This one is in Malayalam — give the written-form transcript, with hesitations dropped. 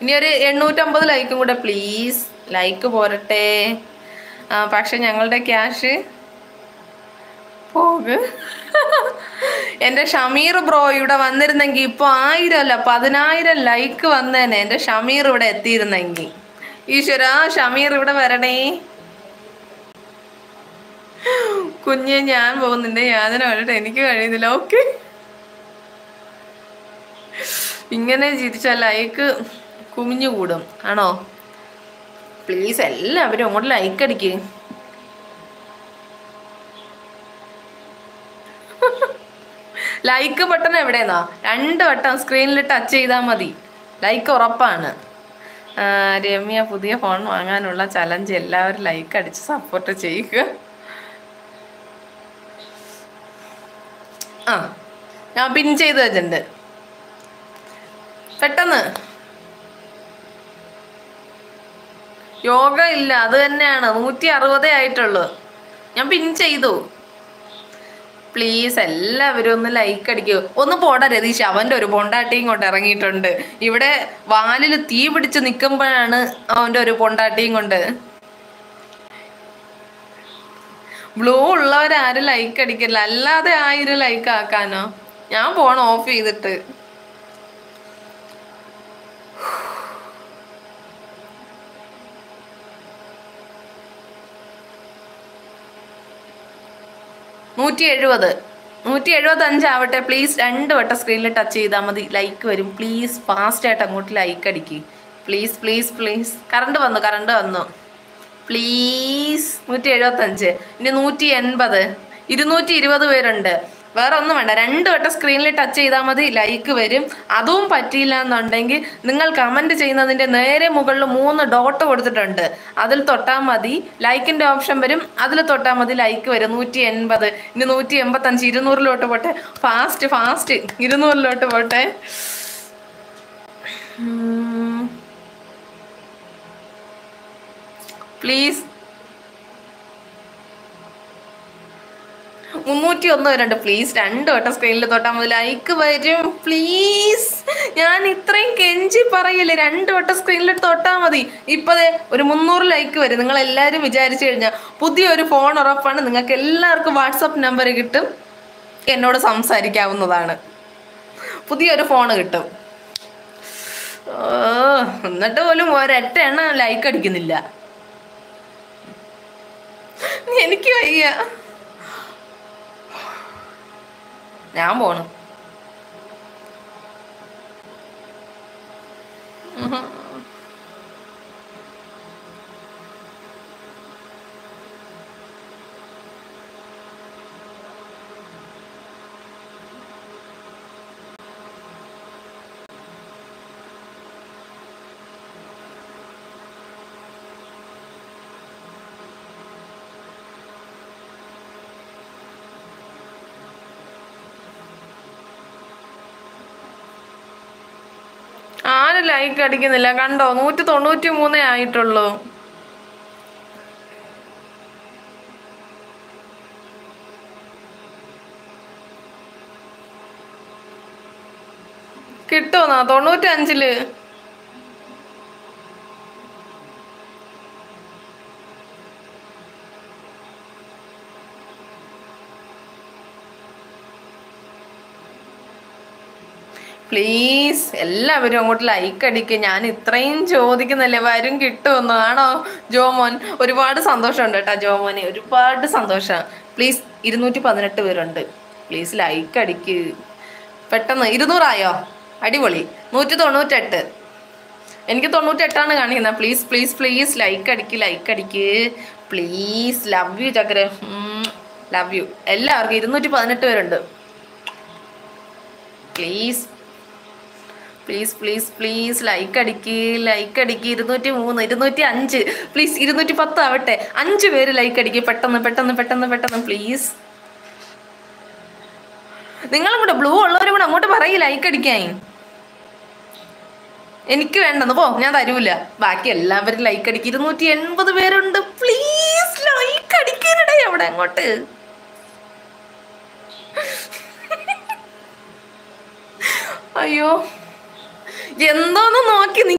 ഇനി ഒരു 850 ലൈക്കും കൂടെ പ്ലീസ്. ലൈക്ക് പോരട്ടെ. പക്ഷെ ഞങ്ങളുടെ ക്യാഷ് പോക്. എൻ്റെ ഷമീർ ബ്രോ ഇവിടെ വന്നിരുന്നെങ്കിൽ ഇപ്പൊ 1000 അല്ല 10000 ലൈക്ക് വന്നേനെ. എൻ്റെ ഷമീർ ഇവിടെ എത്തിയിരുന്നെങ്കിൽ. ഈശ്വരാ, ഷമീർ ഇവിടെ വരണേ. കുഞ്ഞെ ഞാൻ പോകുന്നുണ്ട്, യാതന കണ്ടിട്ട് എനിക്ക് കഴിയുന്നില്ല. ഓക്കെ, ഇങ്ങനെ ചിരിച്ചാൽ ലൈക്ക് കുമിഞ്ഞു കൂടും ആണോ? പ്ലീസ് എല്ലാവരും അങ്ങോട്ട് ലൈക്ക് അടിക്ക്. Like button എവിടെയെന്നാ? 2 വട്ടം സ്ക്രീനിൽ ടച്ച് ചെയ്താൽ മതി. ലൈക്ക് ഉറപ്പാണ്. രമ്യ പുതിയ ഫോൺ വാങ്ങാനുള്ള ചലഞ്ച്. എല്ലാവരും ലൈക്ക് അടിച്ച് സപ്പോർട്ട് ചെയ്യുക. ഞാൻ പിൻ ചെയ്ത് വെച്ചിട്ടുണ്ട്. പെട്ടെന്ന്. യോഗ ഇല്ല, അത് തന്നെയാണ്. 160 ആയിട്ടുള്ളൂ. ഞാൻ പിൻ ചെയ്തു. പ്ലീസ് എല്ലാവരും ഒന്ന് ലൈക്ക് അടിക്കൂ. ഒന്ന് പോടാ രതീഷ്, അവൻ്റെ ഒരു പൊണ്ടാട്ടിയും കൊണ്ട് ഇറങ്ങിയിട്ടുണ്ട്. ഇവിടെ വാലിൽ തീ പിടിച്ച് നിൽക്കുമ്പോഴാണ് അവൻ്റെ ഒരു പൊണ്ടാട്ടിയും കൊണ്ട്. ബ്ലൂ ഉള്ളവരാരും ലൈക്ക് അടിക്കില്ല, അല്ലാതെ 1000 ലൈക്ക് ആക്കാനോ? ഞാൻ ഫോൺ ഓഫ് ചെയ്തിട്ട്. നൂറ്റി 175 ആവട്ടെ പ്ലീസ്. 2 വട്ടം സ്ക്രീനിൽ ടച്ച് ചെയ്താൽ മതി, ലൈക്ക് വരും. പ്ലീസ് ഫാസ്റ്റ് ആയിട്ട് അങ്ങോട്ട് ലൈക്ക് അടിക്ക്. Please please please. കറണ്ട് വന്നു. പ്ലീസ്. 175. ഇനി 180. 220 പേരുണ്ട്. വേറെ ഒന്നും വേണ്ട, 2 വട്ടം സ്ക്രീനിൽ ടച്ച് ചെയ്താൽ മതി, ലൈക്ക് വരും. അതും പറ്റിയില്ല എന്നുണ്ടെങ്കിൽ നിങ്ങൾ കമൻറ്റ് ചെയ്യുന്നതിൻ്റെ നേരെ മുകളിൽ 3 ഡോട്ട് കൊടുത്തിട്ടുണ്ട്, അതിൽ തൊട്ടാൽ മതി, ലൈക്കിൻ്റെ ഓപ്ഷൻ വരും. അതിൽ തൊട്ടാൽ മതി, ലൈക്ക് വരും. 180. ഇനി 185. 200 പോട്ടെ. ഫാസ്റ്റ് 200 പോട്ടെ. പ്ലീസ്. 301 വരണ്ട് പ്ലീസ്. 2 വട്ടം സ്ക്രീനിൽ തൊട്ടാൽ മതി, ലൈക്ക് വരും. പ്ലീസ്, ഞാൻ ഇത്രയും കെഞ്ചി പറയില്ലേ, 2 വട്ടം സ്ക്രീനിൽ തൊട്ടാൽ മതി. ഇപ്പതേ ഒരു 300 ലൈക്ക് വരും. നിങ്ങൾ എല്ലാവരും വിചാരിച്ചു കഴിഞ്ഞാൽ പുതിയൊരു ഫോൺ ഉറപ്പാണ്. നിങ്ങൾക്ക് എല്ലാവർക്കും വാട്സപ്പ് നമ്പർ കിട്ടും, എന്നോട് സംസാരിക്കാവുന്നതാണ്. പുതിയൊരു ഫോൺ കിട്ടും. എന്നിട്ട് പോലും ഒരൊറ്റ എണ്ണം ലൈക്ക് അടിക്കുന്നില്ല. എനിക്ക് വയ്യ, ഞാൻ പോണു. ആരും ലൈക്ക് അടിക്കുന്നില്ല കണ്ടോ? 193 ആയിട്ടുള്ളൂ. കിട്ടുമെന്നാ? 95. പ്ലീസ് എല്ലാവരും അങ്ങോട്ട് ലൈക്ക് അടിക്കുക. ഞാൻ ഇത്രയും ചോദിക്കുന്നില്ലേ, വരും കിട്ടുമെന്ന്. ആണോ ജോമോൻ? ഒരുപാട് സന്തോഷമുണ്ട് കേട്ടോ ജോമോനെ, ഒരുപാട് സന്തോഷം. പ്ലീസ്. 218 പേരുണ്ട്. പ്ലീസ് ലൈക്ക് അടിക്ക് പെട്ടെന്ന്. 200 ആയോ? അടിപൊളി. 198. എനിക്ക് 98 കാണിക്കുന്നത്. പ്ലീസ് പ്ലീസ് പ്ലീസ് ലൈക്ക് അടിക്ക് പ്ലീസ്. ലവ് യു ചക്കര, ലവ് യു. എല്ലാവർക്കും 218 പേരുണ്ട്. Please please please please like അടിക്ക് 203, 205. പ്ലീസ് 210 ആവട്ടെ. 5 പേര് ലൈക്ക് അടിക്ക് പെട്ടെന്ന് പ്ലീസ്. നിങ്ങളും കൂടെ ബ്ലൂ ഉള്ളവരും കൂടെ അങ്ങോട്ട് പറയും ലൈക്ക് അടിക്കാൻ. എനിക്ക് വേണ്ടെന്ന് പോ, ഞാൻ തരൂല. ബാക്കി എല്ലാവരും ലൈക്ക് അടിക്ക്. 280 പേരുണ്ട്. പ്ലീസ് ലൈക്ക് അടിക്കാനിടേ അവിടെ അങ്ങോട്ട്. അയ്യോ, എന്തോന്ന് നോക്കി